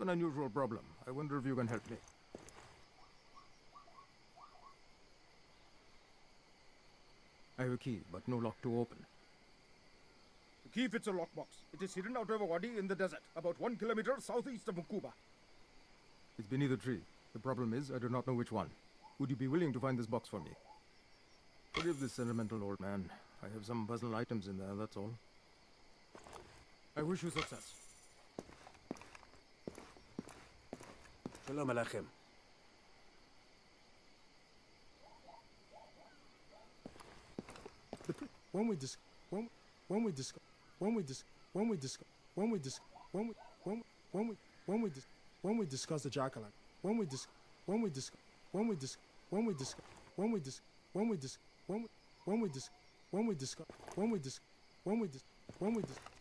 an unusual problem. I wonder if you can help me. I have a key, but no lock to open. The key fits a lockbox. It is hidden out of a wadi in the desert, about 1 kilometer southeast of Mukuba. It's beneath a tree. The problem is, I do not know which one. Would you be willing to find this box for me? Forgive this sentimental old man. I have some puzzle items in there, that's all. I wish you success. Shalom Aleichem. When we discuss the Jacqueline, when we discuss